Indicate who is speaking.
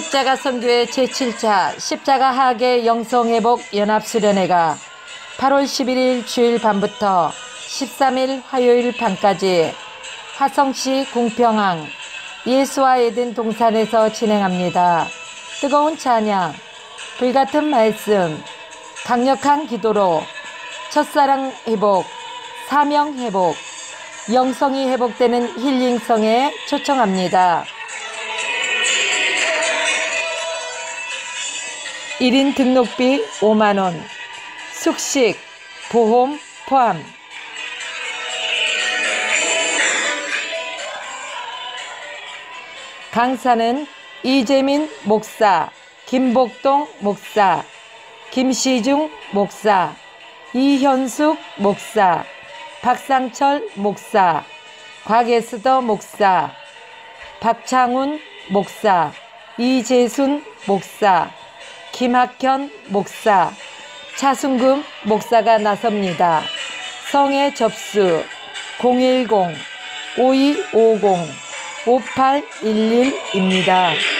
Speaker 1: 십자가 선교회 제7차 십자가 하계 영성회복 연합수련회가 8월 11일 주일 밤부터 13일 화요일 밤까지 화성시 궁평항 예수와 에덴 동산에서 진행합니다. 뜨거운 찬양, 불같은 말씀, 강력한 기도로 첫사랑 회복, 사명 회복, 영성이 회복되는 힐링성에 초청합니다. 1인 등록비 5만원, 숙식, 보험 포함. 강사는 이재민 목사, 김복동 목사, 김시중 목사, 이현숙 목사, 박상철 목사, 곽예스더 목사, 박창훈 목사, 이재순 목사, 김학현 목사, 차순금 목사가 나섭니다. 성의 접수 010-5250-5811입니다.